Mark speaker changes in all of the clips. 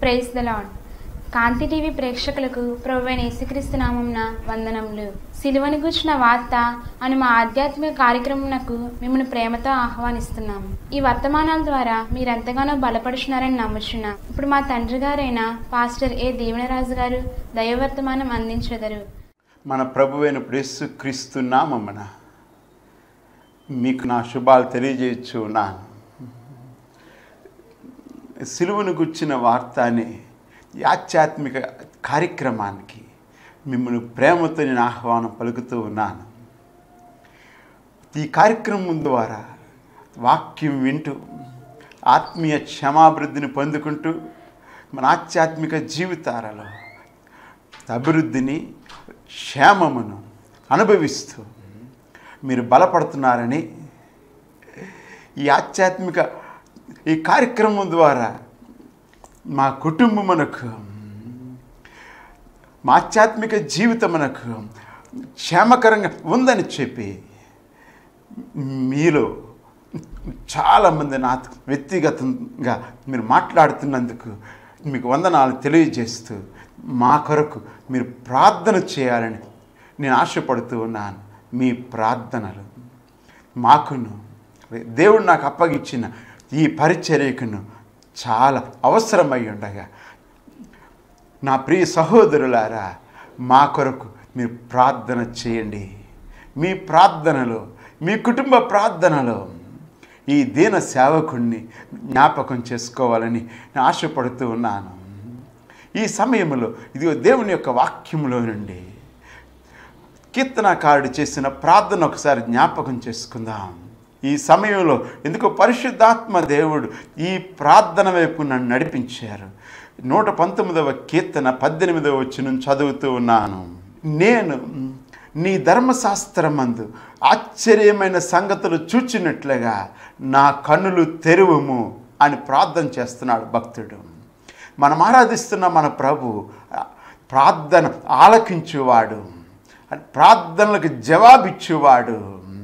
Speaker 1: Praise the lord. Kanti TV ప్రేక్షకులకు ప్రభువైన యేసుక్రీస్తు నామమున వందనములు. సిలువను గూర్చిన వార్త అని మా ఆధ్యాత్మిక కార్యక్రమంకు మిమ్మల్ని ప్రేమతో ఆహ్వానిస్తున్నాము. ఈ వర్తమానాల ద్వారా మీరెంతగానో బలపడుచున్నారని నమ్ముచున్నాం. ఇప్పుడు మా తండ్రి గారైన పాస్టర్ ఏ దీవెనరాజు గారు దైవవర్తమానం అందించెదరు.
Speaker 2: మన ప్రభువైన యేసుక్రీస్తు నామమున మీకు నా శుభాలు తెలియజేయుచున్నాను. సిలువను గుర్చిన వార్త అనే ఈ ఆధ్యాత్మిక కార్యక్రమానికి మిమ్మల్ని ప్రేమతో నేను ఆహ్వానం పలుకుతూ ఉన్నాను. ఈ కార్యక్రమం ద్వారా వాక్యం వింటూ ఆత్మీయ క్షమాభివృద్ధిని పొందుకుంటూ మన ఆధ్యాత్మిక జీవితాలలో అభివృద్ధిని క్షేమమును అనుభవిస్తూ మీరు బలపడుతున్నారని ఈ కార్యక్రమం ద్వారా మా కుటుంబమునకు మా ఆధ్యాత్మిక జీవితమునకు క్షేమకరంగా ఉందని చెప్పి మీలో చాలామంది నాతో వ్యక్తిగతంగా మీరు మాట్లాడుతున్నందుకు మీకు వందనాలు తెలియజేస్తూ మా కొరకు మీరు ప్రార్థన చేయాలని నేను ఆశపడుతూ ఉన్నాను. మీ ప్రార్థనలు మాకును దేవుడు నాకు అప్పగించిన ఈ పరిచర్యకును చాలా అవసరమై ఉండగా నా ప్రియ సహోదరులారా మా కొరకు మీరు ప్రార్థన చేయండి. మీ ప్రార్థనలో మీ కుటుంబ ప్రార్థనలో ఈ దీన సేవకుణ్ణి జ్ఞాపకం చేసుకోవాలని నేను ఆశపడుతూ ఉన్నాను. ఈ సమయంలో ఇదిగో దేవుని యొక్క వాక్యంలో నుండి కీర్తనకారుడు చేసిన ప్రార్థన ఒకసారి జ్ఞాపకం చేసుకుందాం. ఈ సమయంలో ఎందుకో పరిశుద్ధాత్మ దేవుడు ఈ ప్రార్థన వైపు నన్ను నడిపించారు. 119వ కీర్తన 18వ వచనం చదువుతూ ఉన్నాను. నేను నీ ధర్మశాస్త్రమందు ఆశ్చర్యమైన సంగతులు చూచినట్లుగా నా కన్నులు తెరువుము అని ప్రార్థన చేస్తున్నాడు భక్తుడు. మనం ఆరాధిస్తున్న మన ప్రభు ప్రార్థన ఆలకించువాడు, ప్రార్థనలకు జవాబిచ్చేవాడు.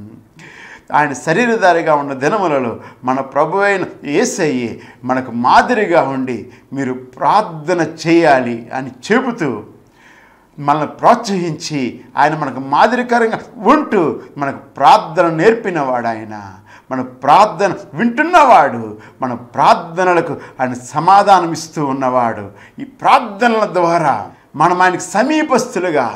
Speaker 2: ఆయన శరీరధారిగా ఉన్న దినములలో మన ప్రభు అయిన యేసయ్యే మనకు మాదిరిగా ఉండి మీరు ప్రార్థన చేయాలి అని చెబుతూ మనల్ని ప్రోత్సహించి ఆయన మనకు మాదిరికరంగా ఉంటూ మనకు ప్రార్థన నేర్పినవాడు. ఆయన మన ప్రార్థన వింటున్నవాడు, మన ప్రార్థనలకు ఆయన సమాధానం ఇస్తూ ఉన్నవాడు. ఈ ప్రార్థనల ద్వారా మనం ఆయనకు సమీపస్తులుగా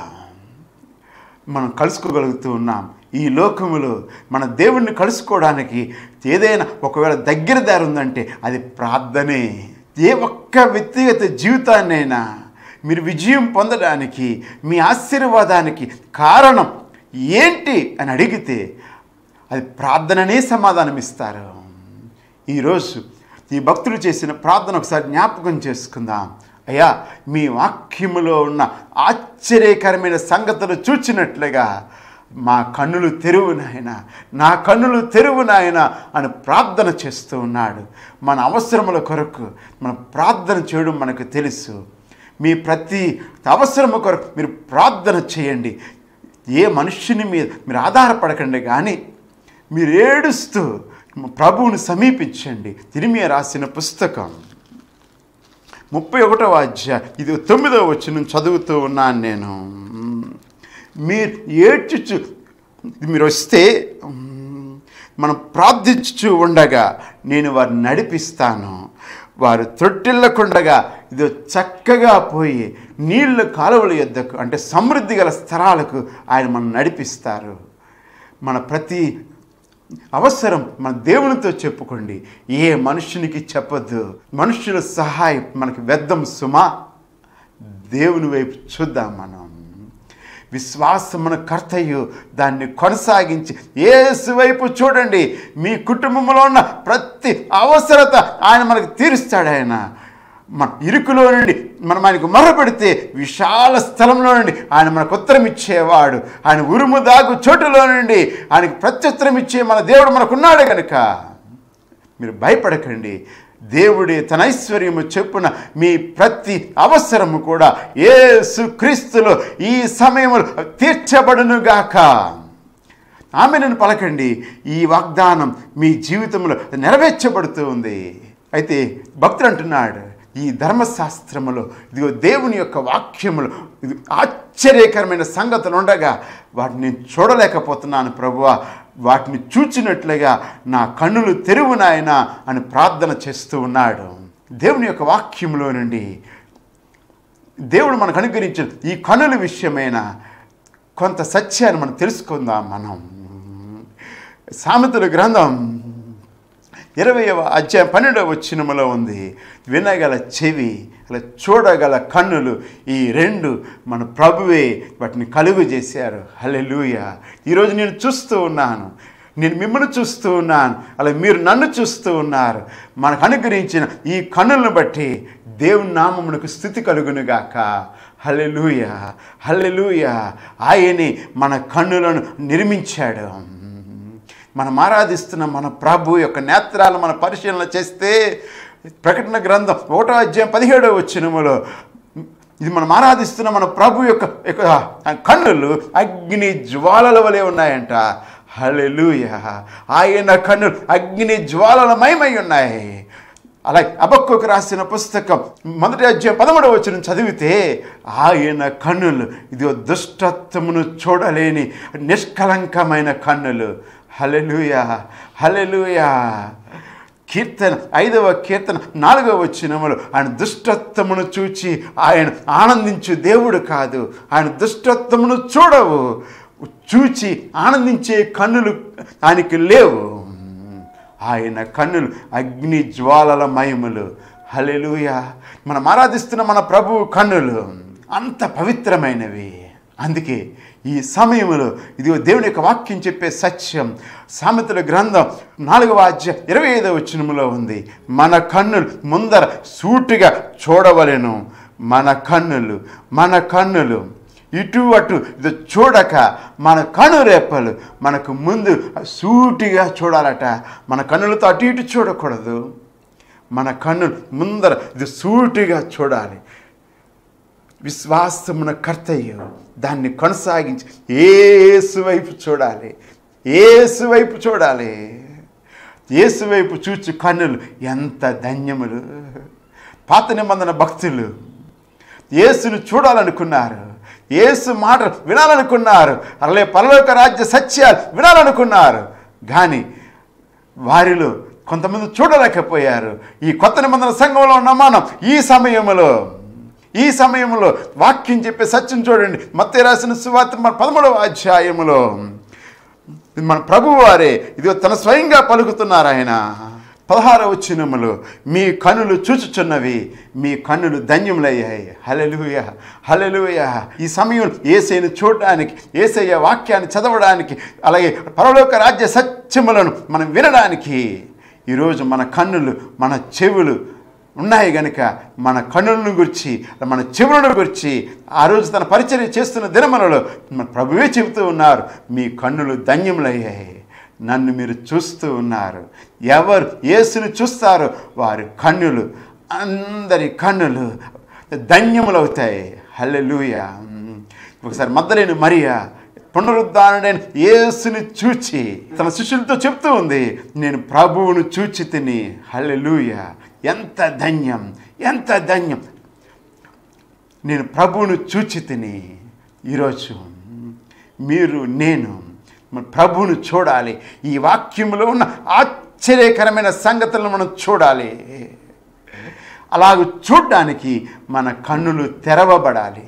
Speaker 2: మనం కలుసుకోగలుగుతూ ఉన్నాం. ఈ లోకములో మన దేవుణ్ణి కలుసుకోవడానికి ఏదైనా ఒకవేళ దగ్గర దారి ఉందంటే అది ప్రార్థనే. ఏ ఒక్క వ్యక్తిగత జీవితాన్నైనా మీరు విజయం పొందడానికి మీ ఆశీర్వాదానికి కారణం ఏంటి అని అడిగితే అది ప్రార్థననే సమాధానం ఇస్తారు. ఈరోజు ఈ భక్తులు చేసిన ప్రార్థన ఒకసారి జ్ఞాపకం చేసుకుందాం. అయ్యా, మీ వాక్యములో ఉన్న ఆశ్చర్యకరమైన సంగతులు చూచినట్లుగా మా కన్నులు తెరువు నాయన, నా కన్నులు తెరువు నాయన అని ప్రార్థన చేస్తూ ఉన్నాడు. మన అవసరముల కొరకు మనం ప్రార్థన చేయడం మనకు తెలుసు. మీ ప్రతి అవసరము కొరకు మీరు ప్రార్థన చేయండి. ఏ మనుష్యుని మీద మీరు ఆధారపడకండి, కానీ మీరు ఏడుస్తూ ప్రభువుని సమీపించండి. ఇర్మీయా రాసిన పుస్తకం 31వ అధ్యాయం 9వ వచనం చదువుతూ ఉన్నాను నేను. మీరు ఏడ్చుచు మీరు వస్తే మనం ప్రార్థించుచు ఉండగా నేను వారిని నడిపిస్తాను. వారు తొట్టిల్లకుండగా ఇదో చక్కగా పోయి నీళ్ళ కాలువల యొద్దకు, అంటే సమృద్ధి గల స్థలాలకు ఆయన మనం నడిపిస్తారు. మన ప్రతి అవసరం మన దేవునితో చెప్పుకోండి. ఏ మనుషునికి చెప్పొద్దు. మనుషుల సహాయం మనకు వ్యర్థం సుమా. దేవుని వైపు చూద్దాం. మనం విశ్వాసమున కర్తయు దాన్ని కొనసాగించి యేసు వైపు చూడండి. మీ కుటుంబంలో ఉన్న ప్రతి అవసరత ఆయన మనకు తీరుస్తాడు. ఆయన మన ఇరుకులో నుండి మనం ఆయనకు మొరపెడితే విశాల స్థలంలో నుండి ఆయన మనకు ఉత్తరం ఇచ్చేవాడు. ఆయన ఉరుము దాగు చోటులో నుండి ఆయనకు ప్రత్యుత్తరం ఇచ్చే మన దేవుడు మనకున్నాడు కనుక మీరు భయపడకండి. దేవుడే తన ఐశ్వర్యము చెప్పున మీ ప్రతి అవసరము కూడా యేసు క్రీస్తులో ఈ సమయంలో తీర్చబడునుగాక. ఆమెను పలకండి. ఈ వాగ్దానం మీ జీవితంలో నెరవేర్చబడుతూ ఉంది. అయితే భక్తుడు అంటున్నాడు, ఈ ధర్మశాస్త్రములో ఇదిగో దేవుని యొక్క వాక్యములు ఇది ఆశ్చర్యకరమైన సంగతులు ఉండగా వాటిని చూడలేకపోతున్నాను ప్రభువా, వాటిని చూచినట్లుగా నా కన్నులు తెరువు నాయనా అని ప్రార్థన చేస్తూ ఉన్నాడు. దేవుని యొక్క వాక్యంలో నుండి దేవుడు మనకు అనుగ్రహించిన ఈ కన్నుల విషయమైన కొంత సత్యాన్ని మనం తెలుసుకుందాం. మనం సామెతల గ్రంథం 20వ అధ్యాయం 12వ వచనములో ఉంది, వినగల చెవి అలా చూడగల కన్నులు ఈ రెండు మన ప్రభువే వాటిని కలుగు చేశారు. హల్లెలూయా. ఈరోజు నేను చూస్తూ ఉన్నాను, నేను మిమ్మల్ని చూస్తూ ఉన్నాను, అలా మీరు నన్ను చూస్తూ ఉన్నారు. మనకు అనుగ్రహించిన ఈ కన్నులను బట్టి దేవుని నామమునకు స్తుతి కలుగునుగాక. హల్లెలూయా, హల్లెలూయా. ఆయనే మన కన్నులను నిర్మించాడు. మనం ఆరాధిస్తున్న మన ప్రభు యొక్క నేత్రాలు మన పరిశీలన చేస్తే ప్రకటన గ్రంథం 1వ అధ్యాయం 17వ వచనములో ఇది మనం ఆరాధిస్తున్న మన ప్రభు యొక్క కన్నులు అగ్ని జ్వాలల వలె ఉన్నాయంట. హల్లెలూయా. ఆయన కన్నులు అగ్ని జ్వాలలమయమై ఉన్నాయి. అలాగే హబక్కూకు రాసిన పుస్తకం 1వ అధ్యాయం 13వ వచనం చదివితే ఆయన కన్నులు ఇదిగో దుష్టత్వమును చూడలేని నిష్కలంకమైన కన్నులు. హల్లెలూయా, హల్లెలూయా. కీర్తన 5వ కీర్తన 4వ వచనములో ఆయన దుష్టత్వమును చూచి ఆయన ఆనందించు దేవుడు కాదు. ఆయన దుష్టత్వమును చూచి ఆనందించే కన్నులు ఆయనకి లేవు. ఆయన కన్నులు అగ్ని జ్వాలల మయములు. హల్లెలూయా. మనం ఆరాధిస్తున్న మన ప్రభువు కన్నులు అంత పవిత్రమైనవి. అందుకే ఈ సమయంలో ఇదిగో దేవుని యొక్క వాక్యం చెప్పే సత్యం సామెతల గ్రంథం 4వ అధ్యాయం 25వ వచనములో ఉంది, మన కన్నులు ముందర సూటిగా చూడవలెను. మన కన్నులు ఇటు అటు ఇది చూడక మన కనురెప్పలు మనకు ముందు సూటిగా చూడాలట. మన కన్నులతో అటు ఇటు చూడకూడదు. మన కన్నులు ముందర ఇది సూటిగా చూడాలి. విశ్వాసమున కర్తయ్య దాన్ని కొనసాగించి యేసు వైపు చూడాలి. యేసు వైపు చూచి కన్నులు ఎంత ధన్యములు. పాత నిబంధన భక్తులు యేసును చూడాలనుకున్నారు, యేసు మాట వినాలనుకున్నారు, అలాగే పరలోక రాజ్య సత్యాలు వినాలనుకున్నారు. కానీ వారిలో కొంతమంది చూడలేకపోయారు. ఈ కొత్త నిబంధన సంఘంలో ఉన్న మనం ఈ సమయంలో వాక్యం చెప్పే సత్యం చూడండి. మత్తయి రాసిన సువార్త 13వ అధ్యాయములో మన ప్రభువు వారే ఇదిగో తన స్వయంగా పలుకుతున్నారు. ఆయన 16వ వచనములో మీ కన్నులు చూచుచున్నవి, మీ కన్నులు ధన్యములయ్యాయి. హల్లెలూయా, హల్లెలూయా. ఈ సమయంలో యేసయ్యను చూడడానికి, యేసయ్య వాక్యాన్ని చదవడానికి, అలాగే పరలోక రాజ్య సత్యములను మనం వినడానికి ఈరోజు మన కన్నులు మన చెవులు ఉన్నాయి గనుక మన కన్నులను గురించి మన చెవులను గురించి ఆ రోజు తన పరిచర్య చేస్తున్న దినములలో మన ప్రభువే చెబుతూ ఉన్నారు, మీ కన్నులు ధన్యములయ్యాయి, నన్ను మీరు చూస్తూ ఉన్నారు. ఎవరు యేసును చూస్తారో వారి కన్నులు, అందరి కన్నులు ధన్యములవుతాయి. హల్లెలూయా. ఒకసారి మగ్దలేని మరియా పునరుద్ధానుడైన యేసుని చూచి తన శిష్యులతో చెప్తూ ఉంది, నేను ప్రభువును చూచి తిని. హల్లెలూయా. ఎంత ధన్యం, ఎంత ధన్యం. నేను ప్రభువును చూచి తిని. ఈరోజు మీరు నేను ప్రభువును చూడాలి. ఈ వాక్యంలో ఉన్న ఆశ్చర్యకరమైన సంగతులను మనం చూడాలి. అలాగ చూడడానికి మన కన్నులు తెరవబడాలి.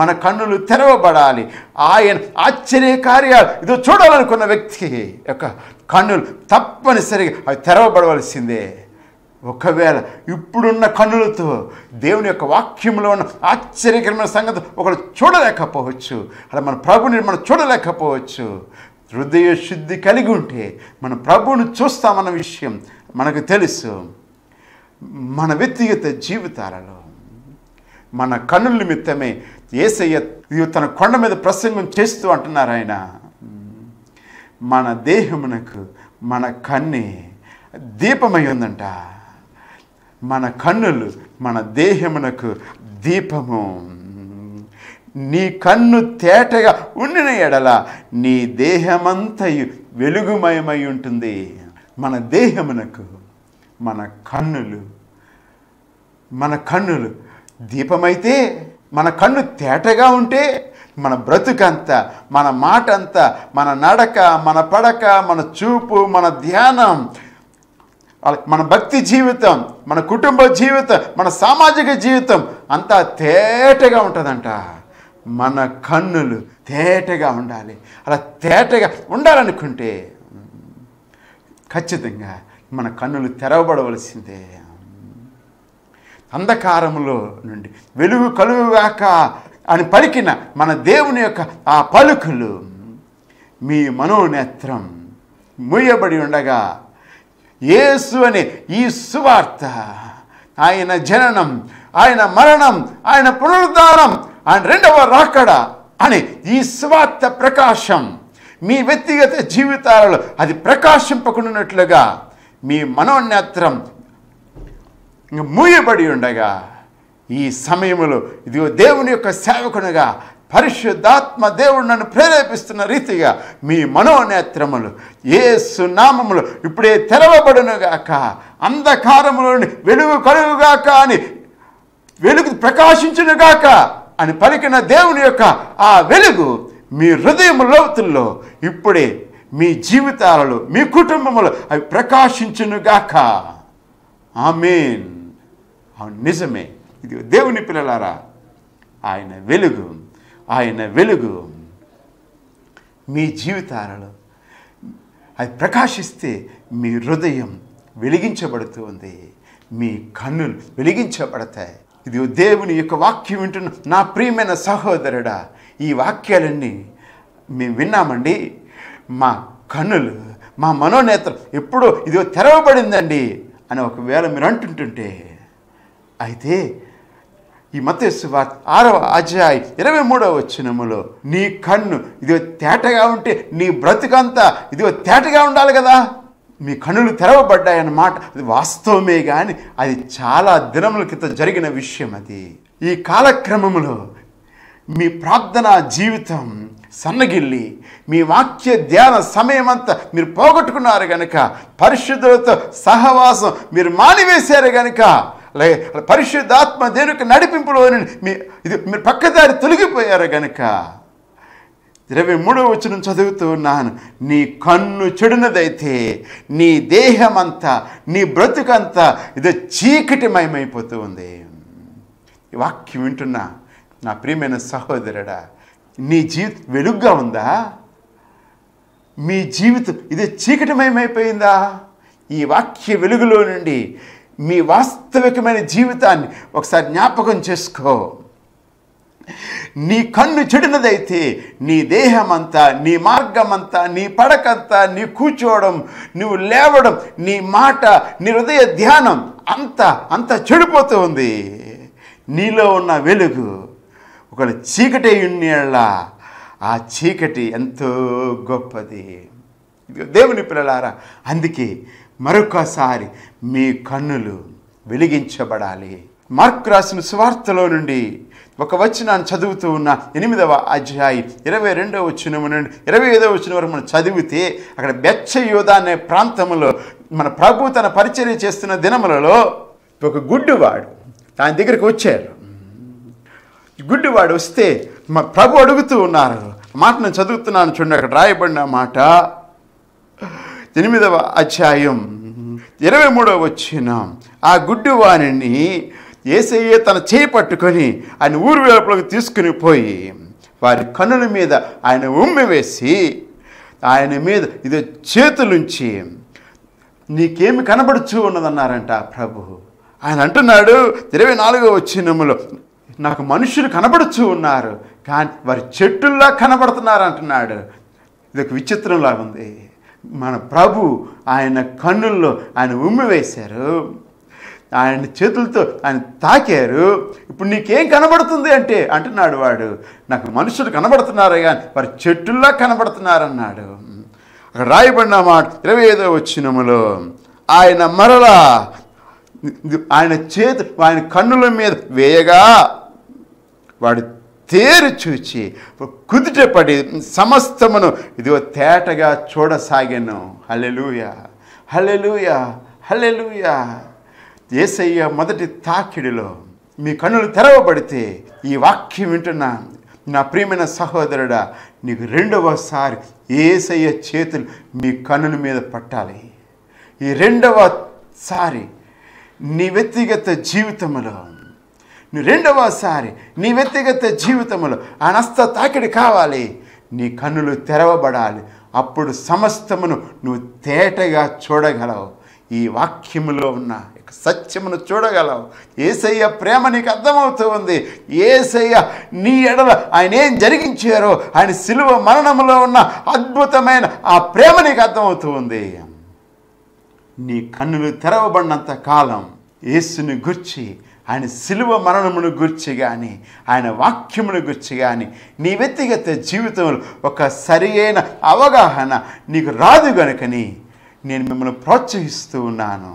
Speaker 2: ఆయన ఆశ్చర్యకార్యాలు ఇదో చూడాలనుకున్న వ్యక్తి యొక్క కన్నులు తప్పనిసరిగా అవి తెరవబడవలసిందే. ఒకవేళ ఇప్పుడున్న కన్నులతో దేవుని యొక్క వాక్యంలో ఉన్న ఆశ్చర్యకరమైన సంగతి ఒకరు చూడలేకపోవచ్చు, అలా మన ప్రభుని మనం చూడలేకపోవచ్చు. హృదయ శుద్ధి కలిగి ఉంటే మన ప్రభువును చూస్తామన్న విషయం మనకు తెలుసు. మన వ్యక్తిగత జీవితాలలో మన కన్నుల నిమిత్తమే యేసయ్య తన కొండ మీద ప్రసంగం చేస్తూ అంటున్నారు. ఆయన మన దేహమునకు మన కన్నే దీపమై ఉందంట. మన కన్నులు మన దేహమునకు దీపము. నీ కన్ను తేటగా ఉండిన ఎడల నీ దేహమంతయు వెలుగుమయమై ఉంటుంది. మన దేహమునకు మన కన్నులు మన కన్నులు దీపమైతే, మన కన్ను తేటగా ఉంటే మన బ్రతుకంతా, మన మాట అంతా, మన నడక, మన పడక, మన చూపు, మన ధ్యానం, మన భక్తి జీవితం, మన కుటుంబ జీవితం, మన సామాజిక జీవితం అంతా తేటగా ఉంటుందంట. మన కన్నులు తేటగా ఉండాలి. అలా తేటగా ఉండాలనుకుంటే ఖచ్చితంగా మన కన్నులు తెరవబడవలసిందే. అంధకారములో నుండి వెలుగు కలుగుగాక అని పలికిన మన దేవుని యొక్క ఆ పలుకులు మీ మనోనేత్రం మూయబడి ఉండగా యేసు అనే ఈ సువార్త, ఆయన జననం, ఆయన మరణం, ఆయన పునరుద్ధానం, ఆయన రెండవ రాకడ అని ఈ సువార్త ప్రకాశం మీ వ్యక్తిగత జీవితాలలో అది ప్రకాశింపకున్నట్లుగా మీ మనోనేత్రం మూయబడి ఉండగా ఈ సమయంలో ఇదిగో దేవుని యొక్క సేవకునిగా పరిశుద్ధాత్మ దేవుడు నన్ను ప్రేరేపిస్తున్న రీతిగా మీ మనోనేత్రములు యేసు నామములు ఇప్పుడే తెరవబడునుగాక. అంధకారములోని వెలుగు కలుగుగాక అని, వెలుగు ప్రకాశించునుగాక అని పలికిన దేవుని యొక్క ఆ వెలుగు మీ హృదయం లోతుల్లో ఇప్పుడే మీ జీవితాలలో, మీ కుటుంబములో అవి ప్రకాశించునుగాక. ఆమేన్. అవును, నిజమే. ఇది దేవుని పిల్లలారా, ఆయన వెలుగు, ఆయన వెలుగు మీ జీవితాలలో అది ప్రకాశిస్తే మీ హృదయం వెలిగించబడుతుంది, మీ కన్నులు వెలిగించబడతాయి. ఇది దేవుని యొక్క వాక్యం వింటున్న నా ప్రియమైన సహోదరుడా, ఈ వాక్యాలన్నీ మేము విన్నామండి. మా కన్నులు, మా మనోనేత్రం ఎప్పుడో ఇదిగో తెరవబడిందండి అని ఒకవేళ మీరు అంటుంటుంటే, అయితే ఈ మత్తయి సువార్త 6వ అధ్యాయం 23వ వచనములో నీ కన్ను ఇదిగో తేటగా ఉంటే నీ బ్రతుకంతా ఇదిగో తేటగా ఉండాలి కదా. మీ కన్నులు తెరవబడ్డాయన్నమాట. అది వాస్తవమే, కానీ అది చాలా దినముల క్రితం జరిగిన విషయం. అది ఈ కాలక్రమంలో మీ ప్రార్థనా జీవితం సన్నగిల్లి మీ వాక్య ధ్యాన సమయం అంతా మీరు పోగొట్టుకున్నారు కనుక, పరిశుద్ధులతో సహవాసం మీరు మానివేశారు కనుక, పరిశుద్ధాత్మ దేవునికి నడిపింపులో మీరు పక్కదారి తొలగిపోయారు కనుక 23వ వచనం చదువుతూ ఉన్నాను. నీ కన్ను చెడునదైతే నీ దేహమంతా, నీ బ్రతుకంతా ఇది చీకటిమయమైపోతూ ఉంది. ఈ వాక్యం వింటున్నా నా ప్రియమైన సహోదరుడా, నీ జీవితం వెలుగ్గా ఉందా? మీ జీవితం ఇది చీకటిమయమైపోయిందా? ఈ వాక్య వెలుగులో నుండి మీ వాస్తవికమైన జీవితాన్ని ఒకసారి జ్ఞాపకం చేసుకో. నీ కన్ను చెడినదైతే నీ దేహమంతా, నీ మార్గమంతా, నీ పడకంతా, నీ కూర్చోవడం, నువ్వు లేవడం, నీ మాట, నీ హృదయ ధ్యానం అంతా చెడిపోతూ ఉంది. నీలో ఉన్న వెలుగు ఒకవేళ చీకటి ఉన్నేళ్ళ ఆ చీకటి ఎంతో గొప్పది. దేవుని పిల్లలారా, అందుకే మరొకసారి మీ కన్నులు వెలిగించబడాలి. మార్కు రాసిన సువార్తలో నుండి ఒక వచనాన్ని చదువుతూ ఉన్న 8వ అధ్యాయం 22వ వచనం నుండి 25వ వచనం వరకు మనం చదివితే, అక్కడ బెత్సయోదా అనే ప్రాంతంలో మన ప్రభు తన పరిచర్య చేస్తున్న దినములలో ఒక గుడ్డివాడు ఆయన దగ్గరికి వచ్చారు. గుడ్డివాడు వస్తే మా ప్రభు అడుగుతూ ఉన్నారు. మాట నేను చదువుతున్నాను చూడండి, అక్కడ రాయబడిన మాట 8వ అధ్యాయం 23వ వచనం. ఆ గుడ్డివాణిని యేసయ్య తన చేయి పట్టుకొని ఆయన ఊరు వెలుపలకు తీసుకుని పోయి వారి కన్నుల మీద ఆయన ఉమ్మి వేసి ఆయన మీద ఇది చేతులుంచి నీకేమి కనబడుచూ ఉన్నదన్నారంట ప్రభు. ఆయన అంటున్నాడు 24వ వచనములో, నాకు మనుషులు కనబడుచూ ఉన్నారు కానీ వారి చెట్టుల్లా కనబడుతున్నారు అంటున్నాడు. ఇది ఒక విచిత్రంలా ఉంది. మన ప్రభు ఆయన కన్నుల్లో ఆయన ఉమ్మి వేశారు, ఆయన చేతులతో ఆయన తాకారు. ఇప్పుడు నీకేం కనబడుతుంది అంటే అంటున్నాడు వాడు, నాకు మనుషులు కనబడుతున్నారు కానీ వారి చెట్టుల్లా కనబడుతున్నారన్నాడు. అక్కడ రాయబడిన మాట 25వ వచనములో, ఆయన మరలా ఆయన చేతు ఆయన కన్నుల మీద వేయగా వాడు తేరు చూచి కుదుటపడి సమస్తమును ఇదిగో తేటగా చూడసాగాను. హల్లెలూయా, హల్లెలూయా, హల్లెలూయా. యేసయ్య మొదటి తాకిడిలో మీ కన్నులు తెరవబడితే ఈ వాక్యం వింటున్న నా ప్రియమైన సహోదరుడా, నీకు రెండవసారి యేసయ్య చేతులు మీ కన్నుల మీద పట్టాలి. ఈ రెండవసారి నీ వ్యక్తిగత జీవితంలో ఆ నస్త తాకిడి కావాలి. నీ కన్నులు తెరవబడాలి. అప్పుడు సమస్తమును నువ్వు తేటగా చూడగలవు. ఈ వాక్యములో ఉన్న సత్యమును చూడగలవు. యేసయ్య ప్రేమ నీకు అర్థమవుతూ ఉంది. యేసయ్య నీ ఎడల ఆయన ఏం జరిగించారో, ఆయన సిలువ మరణములో ఉన్న అద్భుతమైన ఆ ప్రేమ నీకు అర్థమవుతూ ఉంది. నీ కన్నులు తెరవబడినంత కాలం యేసుని గుర్చి, ఆయన సిలువ మరణమును గుర్చి కానీ, ఆయన వాక్యమును గుర్చి కానీ నీ వ్యక్తిగత జీవితంలో ఒక సరి అయిన అవగాహన నీకు రాదు గనుకని నేను మిమ్మల్ని ప్రోత్సహిస్తూ ఉన్నాను.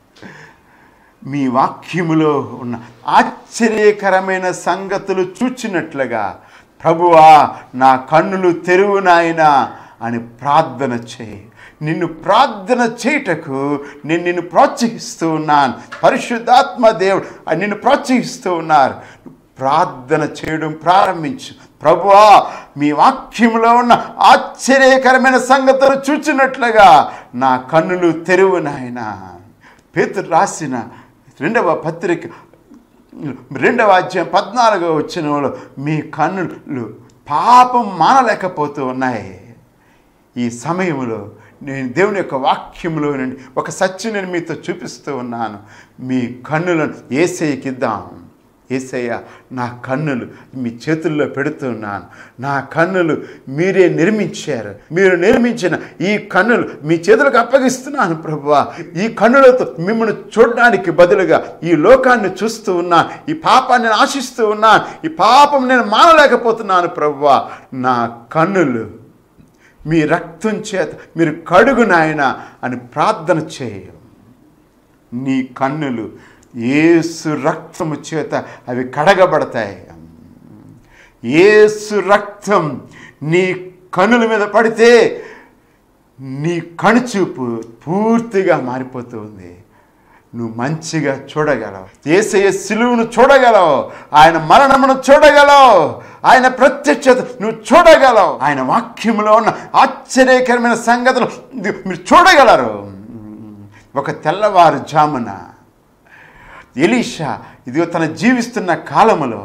Speaker 2: మీ వాక్యములో ఉన్న ఆశ్చర్యకరమైన సంగతులు చూచినట్లుగా, ప్రభువా నా కన్నులు తెరువు నాయనా అని ప్రార్థన చేయి. నిన్ను ప్రార్థన చేయుటకు నేను నిన్ను ప్రోత్సహిస్తూ ఉన్నాను. పరిశుద్ధాత్మ దేవుడు నిన్ను ప్రోత్సహిస్తూ ఉన్నారు. ప్రార్థన చేయడం ప్రారంభించు. ప్రభువా మీ వాక్యంలో ఉన్న ఆశ్చర్యకరమైన సంగతులు చూచినట్లుగా నా కన్నులు తెరువు నాయనా. పేతురు రాసిన 2వ పత్రిక 2వ అధ్యాయం 14వ వచనంలో మీ కన్నులు పాపం మానలేకపోతూ ఉన్నాయి. ఈ సమయంలో నేను దేవుని యొక్క వాక్యంలో నుండి ఒక సత్యం నేను మీతో చూపిస్తూ ఉన్నాను. మీ కన్నులను యేసయ్యకి ఇద్దాం. యేసయ్య నా కన్నులు మీ చేతుల్లో పెడుతున్నాను. నా కన్నులు మీరే నిర్మించారు. మీరు నిర్మించిన ఈ కన్నులు మీ చేతులకు అప్పగిస్తున్నాను ప్రభువా. ఈ కన్నులతో మిమ్మల్ని చూడడానికి బదులుగా ఈ లోకాన్ని చూస్తూ ఉన్నాను. ఈ పాపాన్ని నేను ఆశిస్తూ ఉన్నాను. ఈ పాపం నేను మానలేకపోతున్నాను ప్రభువా. నా కన్నులు మీ రక్తం చేత మీరు కడుగు నాయనా అని ప్రార్థన చేయ. నీ కన్నులు యేసు రక్తము చేత అవి కడగబడతాయి. యేసు రక్తం నీ కన్నుల మీద పడితే నీ కనుచూపు పూర్తిగా మారిపోతుంది. నువ్వు మంచిగా చూడగలవు. యేసయ్య సిలువను చూడగలవు. ఆయన మరణమును చూడగలవు. ఆయన ప్రత్యక్షత నువ్వు చూడగలవు. ఆయన వాక్యంలో ఉన్న ఆశ్చర్యకరమైన సంగతులు మీరు చూడగలరు. ఒక తెల్లవారుజామున ఎలీషా ఇదిగో తన జీవిస్తున్న కాలములో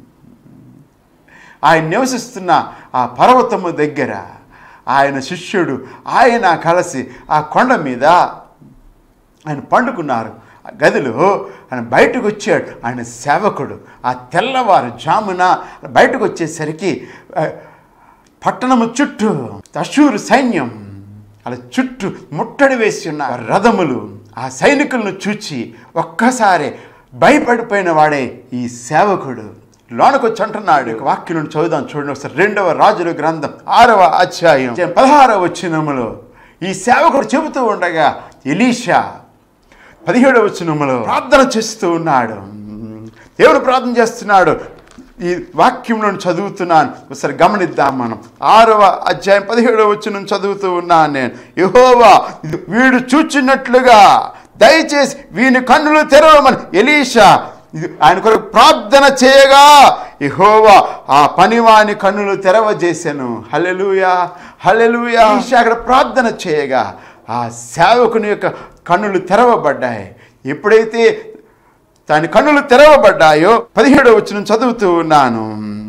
Speaker 2: ఆయన నివసిస్తున్న ఆ పర్వతము దగ్గర ఆయన శిష్యుడు ఆయన కలిసి ఆ కొండ మీద ఆయన పండుకున్నారు. ఆ గదిలో ఆయన బయటకు వచ్చాడు. ఆయన సేవకుడు ఆ తెల్లవారుజామున బయటకు వచ్చేసరికి పట్టణము చుట్టూ అషూరు సైన్యం అలా చుట్టూ ముట్టడి వేసి ఉన్న రథములు ఆ సైనికులను చూచి ఒక్కసారి భయపడిపోయిన వాడే ఈ సేవకుడు లోనకు వచ్చి అంటున్నాడు. వాక్యం చదువుదాం చూడండి ఒకసారి. 2వ రాజుల గ్రంథం 6వ అధ్యాయం 16వ వచనములో ఈ సేవకుడు చెబుతూ ఉండగా ఎలీషా 17వ వచనములో ప్రార్థన చేస్తూ ఉన్నాడు. దేవుడు ప్రార్థన చేస్తున్నాడు. ఈ వాక్యంలో చదువుతున్నాను, ఒకసారి గమనిద్దాం మనం. 6వ అధ్యాయం 17వ వచనం చదువుతూ ఉన్నాను నేను. యెహోవా వీడు చూచినట్లుగా దయచేసి వీని కన్నులు తెరవమని ఎలీషా ఆయన కొరకు ప్రార్థన చేయగా యెహోవా ఆ పనివాని కన్నులు తెరవజేశాను. హల్లెలూయా, హల్లెలూయా. ఎలీషా అక్కడ ప్రార్థన చేయగా ఆ సేవకుని యొక్క కన్నులు తెరవబడ్డాయి. ఎప్పుడైతే దాని కన్నులు తెరవబడ్డాయో 17వ వచనం చదువుతూ ఉన్నాను.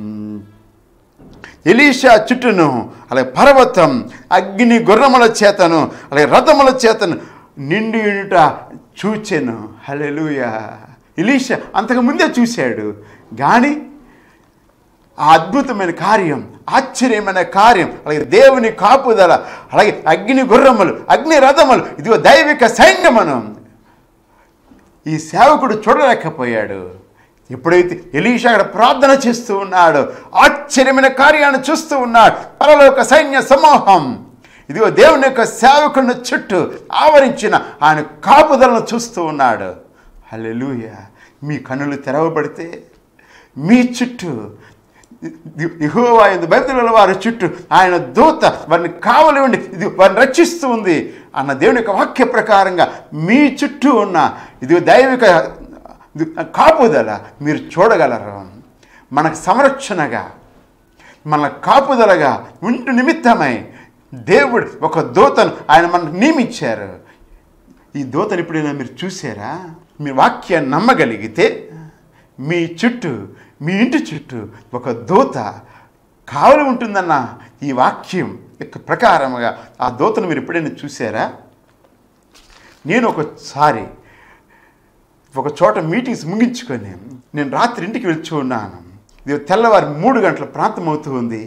Speaker 2: ఎలీషా చుట్టూను అలాగే పర్వతం అగ్ని గుర్రముల చేతను అలాగే రథముల చేతను నిండి ఉండుట చూచెను. హల్లెలూయా. ఎలీషా అంతకు ముందే చూశాడు, కానీ ఆ అద్భుతమైన కార్యం, ఆశ్చర్యమైన కార్యం, అలాగే దేవుని కాపుదల, అలాగే అగ్ని గుర్రములు, అగ్ని రథములు, ఇదిగో దైవిక సైన్యమును ఈ సేవకుడు చూడలేకపోయాడు. ఎప్పుడైతే ఎలీషా అక్కడ ప్రార్థన చేస్తూ ఉన్నాడు, ఆశ్చర్యమైన కార్యాన్ని చూస్తూ ఉన్నాడు. పరలోక సైన్య సమూహం ఇదిగో దేవుని యొక్క సేవకుడిని చుట్టూ ఆవరించిన ఆయన కాపుదలను చూస్తూ ఉన్నాడు. హల్లెలూయా. మీ కన్నులు తెరవబడితే మీ చుట్టూ యెహోవా యందు భయభక్తుల వారి చుట్టూ ఆయన దూత వారిని కావలి ఉండి ఇది వారిని రక్షిస్తూ ఉంది. అన్న దేవుని యొక్క వాక్య ప్రకారంగా మీ చుట్టూ ఉన్న ఇది దైవిక కాపుదల మీరు చూడగలరు. మనకు సంరక్షణగా, మన కాపుదలగా ఉంటు నిమిత్తమై దేవుడు ఒక దూతను ఆయన మనకు నియమించారు. ఈ దూతను ఎప్పుడైనా మీరు చూసారా? మీ వాక్యాన్ని నమ్మగలిగితే మీ చుట్టూ, మీ ఇంటి చుట్టూ ఒక దూత కావలి ఉంటుందన్న ఈ వాక్యం యొక్క ప్రకారముగా ఆ దూతను మీరు ఎప్పుడైనా చూసారా? నేను ఒకసారి ఒక చోట మీటింగ్స్ ముగించుకొని నేను రాత్రి ఇంటికి వెళ్తూ ఉన్నాను. ఇది తెల్లవారి 3 గంటల ప్రాంతం అవుతూ ఉంది.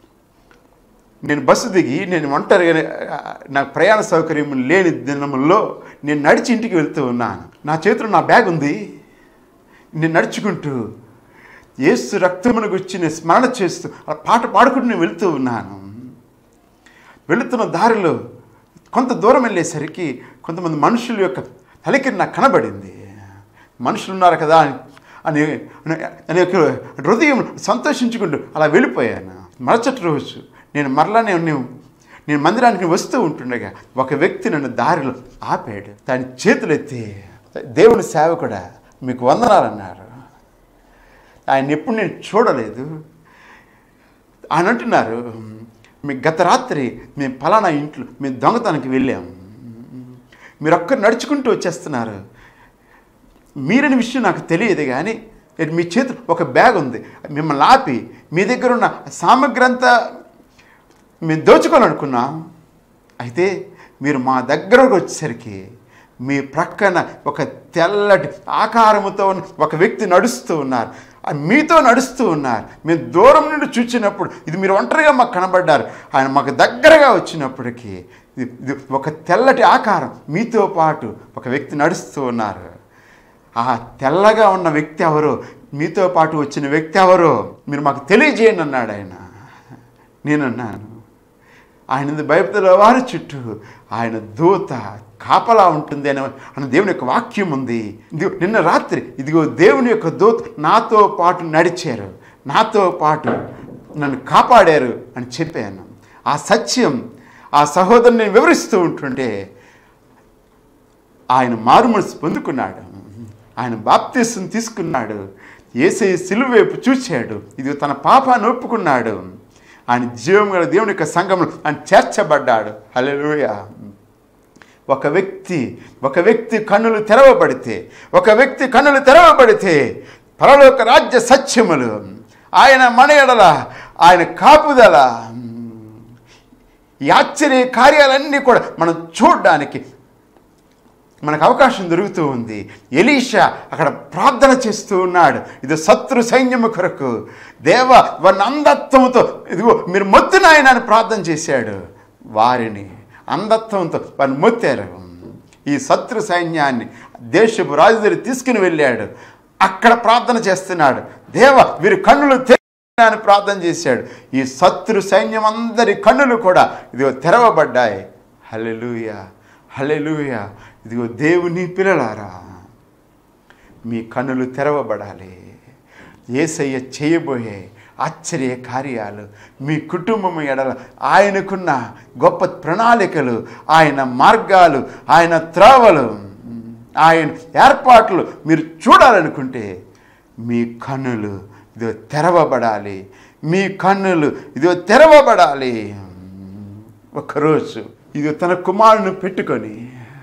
Speaker 2: నేను బస్సు దిగి నేను ఒంటరిగా, నాకు ప్రయాణ సౌకర్యం లేని దినముల్లో నేను నడిచి ఇంటికి వెళ్తూ ఉన్నాను. నా చేతిలో నా బ్యాగ్ ఉంది. నేను నడుచుకుంటూ యేసు రక్తమును గురించి నేను స్మరణ చేస్తూ ఆ పాట పాడుకుంటూ నేను వెళుతూ ఉన్నాను. వెళుతున్న దారిలో కొంత దూరం వెళ్ళేసరికి కొంతమంది మనుషుల యొక్క తలికిరి నాకు కనబడింది. మనుషులు ఉన్నారు కదా అని హృదయం సంతోషించుకుంటూ అలా వెళ్ళిపోయాను. మరుసటి రోజు నేను మరలా నేను మందిరానికి వస్తూ ఉంటుండగా ఒక వ్యక్తి నన్ను దారిలో ఆపాడు. దాని చేతులెత్తి, దేవుని సేవకుడా మీకు వందనాలు అన్నారు. ఆయన ఎప్పుడు నేను చూడలేదు. ఆయన అంటున్నారు, మీ గత రాత్రి మేము ఫలానా ఇంట్లో మేము దొంగతనానికి వెళ్ళాము, మీరు ఒక్కరు నడుచుకుంటూ వచ్చేస్తున్నారు. మీరని విషయం నాకు తెలియదు, కానీ మీ చేతులు ఒక బ్యాగ్ ఉంది, మిమ్మల్ని ఆపి మీ దగ్గర ఉన్న సామగ్రి అంతా మేము దోచుకోవాలనుకున్నాం. అయితే మీరు మా దగ్గరకు వచ్చేసరికి మీ ప్రక్కన ఒక తెల్లటి ఆకారముతో ఒక వ్యక్తి నడుస్తూ ఉన్నారు, మీతో నడుస్తూ ఉన్నారు. మేము దూరం నుండి చూసినప్పుడు ఇది మీరు ఒంటరిగా మాకు కనబడ్డారు. ఆయన మాకు దగ్గరగా వచ్చినప్పటికీ ఇది ఒక తెల్లటి ఆకారం, మీతో పాటు ఒక వ్యక్తి నడుస్తూ ఉన్నారు. ఆ తెల్లగా ఉన్న వ్యక్తి ఎవరో, మీతో పాటు వచ్చిన వ్యక్తి ఎవరో మీరు మాకు తెలియజేయండి అన్నాడు ఆయన. నేనన్నాను, ఆయన బైబిల్లో వారి చుట్టూ ఆయన దూత కాపలా ఉంటుంది అన్న దేవుని యొక్క వాక్యం ఉంది. నిన్న రాత్రి ఇదిగో దేవుని యొక్క దూత నాతో పాటు నడిచారు, నాతో పాటు నన్ను కాపాడారు అని చెప్పాను. ఆ సత్యం ఆ సహోదరుని నేను వివరిస్తూ ఉంటుంటే ఆయన మారుమనసు పొందుకున్నాడు, ఆయన బాప్తిసం తీసుకున్నాడు, యేసయ్య సిలువ వైపు చూశాడు, ఇది తన పాపాన్ని ఒప్పుకున్నాడు. ఆయన జీవం గల దేవుని యొక్క సంఘంలో ఆయన చేర్చబడ్డాడు. హల్లెలూయా. ఒక వ్యక్తి కన్నులు తెరవబడితే పరలోక రాజ్య సత్యములు, ఆయన మన ఎడల ఆయన కాపుదల, ఈ ఆశ్చర్య కార్యాలన్నీ కూడా మనం చూడడానికి మనకు అవకాశం దొరుకుతూ ఉంది. ఎలీషా అక్కడ ప్రార్థన చేస్తూ ఉన్నాడు, ఇది శత్రు సైన్యము కొరకు. దేవ వారిని అంధత్వంతో ఇదిగో మీరు మొత్తిన ఆయన అని ప్రార్థన చేశాడు. వారిని అంధత్వంతో వారిని మొత్తారు. ఈ శత్రు సైన్యాన్ని దేశపు రాజు దగ్గర తీసుకుని వెళ్ళాడు. అక్కడ ప్రార్థన చేస్తున్నాడు, దేవ వీరి కన్నులు అని ప్రార్థన చేశాడు. ఈ శత్రు సైన్యం అందరి కన్నులు కూడా ఇదిగో తెరవబడ్డాయి. హల్లెలూయా, హల్లెలూయా. ఇదిగో దేవుని పిల్లలారా, మీ కన్నులు తెరవబడాలి. యేసయ్య చేయబోయే ఆశ్చర్య కార్యాలు, మీ కుటుంబం ఎడల ఆయనకున్న గొప్ప ప్రణాళికలు, ఆయన మార్గాలు, ఆయన త్రోవలు, ఆయన ఏర్పాట్లు మీరు చూడాలనుకుంటే మీ కన్నులు ఇదో తెరవబడాలి. మీ కన్నులు ఇదో తెరవబడాలి. ఒకరోజు ఇది తన కుమారుని పెట్టుకొని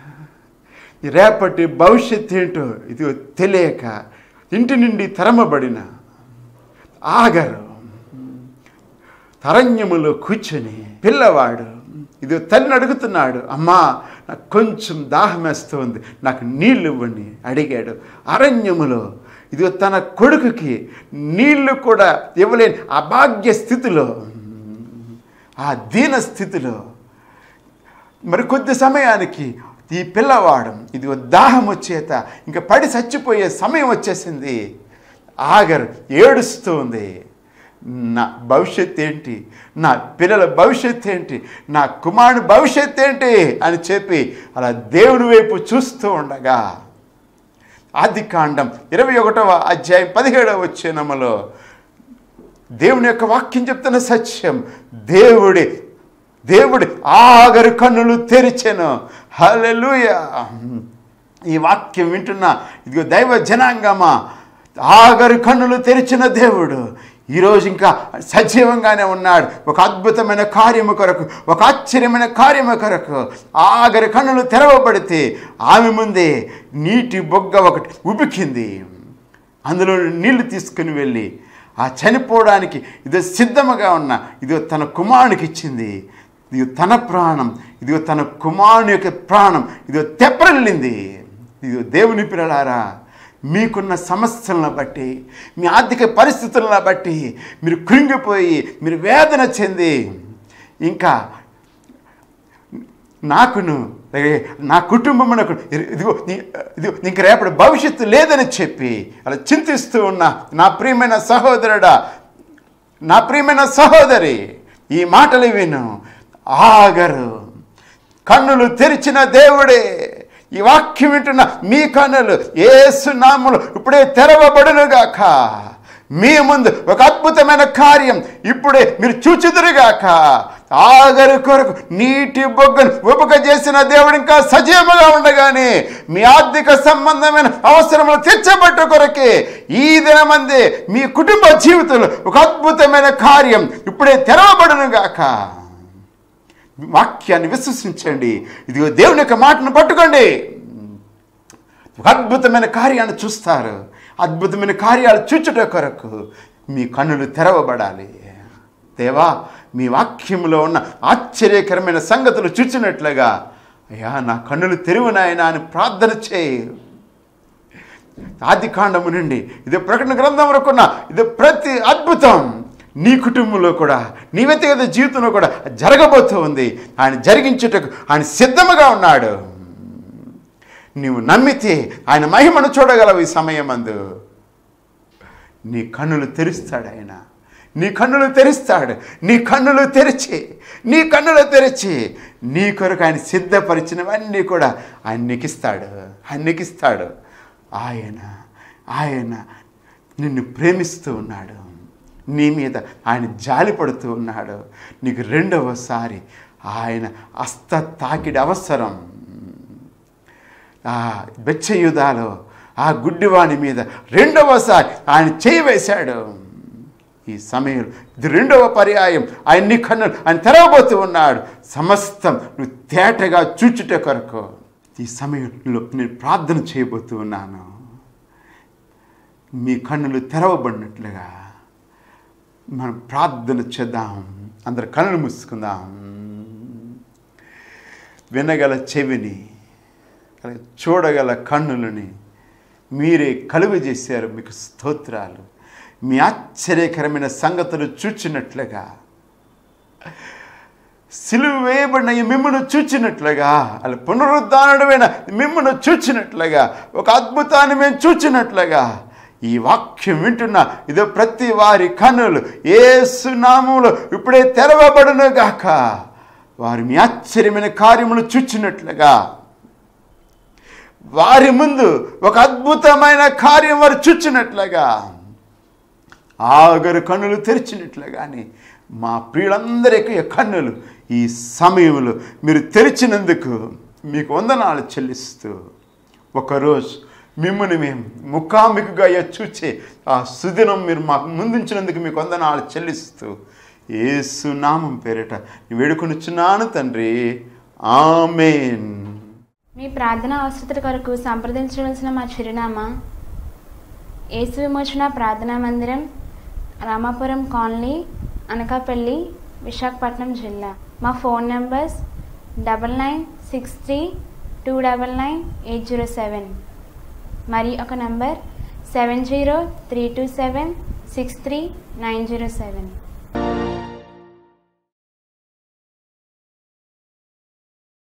Speaker 2: రేపటి భవిష్యత్తు ఏంటో ఇది తెలియక ఇంటి నుండి తరమబడిన ఆగరు తరణ్యములో కూర్చొని పిల్లవాడు ఇది తల్లిని అడుగుతున్నాడు, అమ్మా నాకు కొంచెం దాహం వేస్తుంది, నాకు నీళ్ళు ఇవ్వండి అడిగాడు. అరణ్యములో ఇది తన కొడుకుకి నీళ్లు కూడా ఇవ్వలేని అభాగ్య స్థితిలో, ఆ దీన స్థితిలో మరి కొద్ది సమయానికి ఈ పిల్లవాడు ఇది దాహం వచ్చేత ఇంకా పడి చచ్చిపోయే సమయం వచ్చేసింది. ఆగరు ఏడుస్తూ ఉంది, నా భవిష్యత్తు ఏంటి, నా పిల్లల భవిష్యత్తు ఏంటి, నా కుమారుని భవిష్యత్తు ఏంటి అని చెప్పి అలా దేవుని వైపు చూస్తూ ఉండగా ఆదికాండం 21వ అధ్యాయం 17వ వచనములో దేవుని యొక్క వాక్యం చెప్తున్న సత్యం, దేవుడి దేవుడు ఆఖరి కన్నులు తెరిచెను. హల్లెలూయా. ఈ వాక్యం వింటున్న ఇదిగో దైవ జనాంగమా, ఆఖరి కన్నులు తెరిచిన దేవుడు ఈరోజు ఇంకా సజీవంగానే ఉన్నాడు. ఒక అద్భుతమైన కార్యము కొరకు, ఒక ఆశ్చర్యమైన కార్యము కొరకు ఆఖరి కన్నులు తెరవబడితే ఆమె ముందే నీటి బొగ్గ ఒకటి ఉబికింది. అందులో నీళ్లు తీసుకుని వెళ్ళి ఆ చనిపోవడానికి ఇదో సిద్ధముగా ఉన్న ఇదిగో తన కుమారునికి ఇచ్చింది. ఇదిగో తన ప్రాణం, ఇదిగో తన కుమారుని యొక్క ప్రాణం ఇదిగో తెప్పరిల్లింది. ఇదిగో దేవుని పిల్లలారా, మీకున్న సమస్యలను బట్టి, మీ ఆర్థిక పరిస్థితులను బట్టి మీరు కృంగిపోయి, మీరు వేదన చెంది, ఇంకా నాకును నా కుటుంబమునకు ఇదిగో ఇంక రేపటి భవిష్యత్తు లేదని చెప్పి అలా చింతిస్తూ ఉన్న నా ప్రియమైన సహోదరుడా, నా ప్రియమైన సహోదరి, ఈ మాటలు విను. ఆగరు కన్నులు తెరిచిన దేవుడే. ఈ వాక్యం వింటున్న మీ కన్నులు యేసు నామములో ఇప్పుడే తెరవబడునుగాక. మీ ముందు ఒక అద్భుతమైన కార్యం ఇప్పుడే మీరు చూచుదురుగాక. ఆఖరి కొరకు నీటి బొగ్గను ఉపక చేసిన దేవుడు ఇంకా సజీవంగా ఉండగానే మీ ఆర్థిక సంబంధమైన అవసరములు తీర్చబట్టు కొరకే ఈ దినమందే మీ కుటుంబ జీవితంలో ఒక అద్భుతమైన కార్యం ఇప్పుడే తెరవబడునుగాక. వాక్యాన్ని విశ్వసించండి. ఇదిగో దేవుని యొక్క మాటను పట్టుకోండి. ఒక అద్భుతమైన కార్యాన్ని చూస్తారు. అద్భుతమైన కార్యాలు చూచుట కొరకు మీ కన్నులు తెరవబడాలి. దేవా, మీ వాక్యంలో ఉన్న ఆశ్చర్యకరమైన సంగతులు చూచినట్లుగా అయ్యా నా కన్నులు తెరువునాయనా అని ప్రార్థన చేయి. ఆది కాండము నుండి ఇది ప్రకటన గ్రంథం వరకున్న ఇది ప్రతి అద్భుతం నీ కుటుంబంలో కూడా, నీ వ్యక్తిగత జీవితంలో కూడా జరగబోతూ ఉంది. ఆయన జరిగించుటకు ఆయన సిద్ధముగా ఉన్నాడు. నీవు నమ్మితే ఆయన మహిమను చూడగలవు. ఈ సమయమందు నీ కన్నులు తెరుస్తాడు ఆయన. నీ కన్నులు తెరుస్తాడు. నీ కన్నులు తెరిచి నీ కొరకు ఆయన సిద్ధపరిచినవన్నీ కూడా ఆయన నీకిస్తాడు. ఆయన నిన్ను ప్రేమిస్తూ ఉన్నాడు. నీ మీద ఆయన జాలి పడుతూ ఉన్నాడు. నీకు రెండవసారి ఆయన హస్త తాకిడి అవసరం. ఆ బెత్షెయూదాలో ఆ గుడ్డివాని మీద రెండవసారి ఆయన చేయి వేశాడు. ఈ సమయంలో ఇది రెండవ పర్యాయం ఆయన నీ కన్నులు ఆయన తెరవబోతూ ఉన్నాడు. సమస్తం నువ్వు తేటగా చూచుట కొరకు ఈ సమయంలో నేను ప్రార్థన చేయబోతూ ఉన్నాను. మీ కన్నులు తెరవబడినట్లుగా మనం ప్రార్థన చేద్దాం. అందరు కన్నులు మూసుకుందాం. వినగల చెవిని, చూడగల కన్నులని మీరే కలుగజేశారు. మీకు స్తోత్రాలు. మీ ఆశ్చర్యకరమైన సంగతులు చూచినట్లుగా, సిలువ వేయబడిన ఈ మిమ్మును చూచినట్లుగా, అలా పునరుద్ధానుడమైన మిమ్మును చూచినట్లుగా, ఒక అద్భుతాన్ని మేము చూచినట్లుగా ఈ వాక్యం వింటున్న ఇదో ప్రతి వారి కన్నులు యేసు నామములో ఇప్పుడే తెరవబడును గాక. వారు మీ ఆశ్చర్యమైన కార్యములు చూచినట్లుగా, వారి ముందు ఒక అద్భుతమైన కార్యం వారు చూచినట్లుగా, ఆఖరు కన్నులు తెరిచినట్లుగాని మా ప్రియులందరికీ కన్నులు ఈ సమయంలో మీరు తెరిచినందుకు మీకు వందనాలు చెల్లిస్తూ, ఒకరోజు మిమ్మల్ని మేము ముఖాముఖిగా చూచే ఆ సుదినం మీరు మాకు ముందుంచినందుకు మీకు వందనాలు చెల్లిస్తూ యేసు నామం పేరిట వేడుకొనుచున్నాను తండ్రి. ఆమేన్.
Speaker 1: మీ ప్రార్థన అవసరతల కొరకు సంప్రదించవలసిన మా చిరునామా యేసు విమోచన ప్రార్థనా మందిరం, రామాపురం కాలనీ, అనకాపల్లి, విశాఖపట్నం జిల్లా. మా ఫోన్ నంబర్స్ 9963299807 మరి ఒక నంబర్ 7032763907.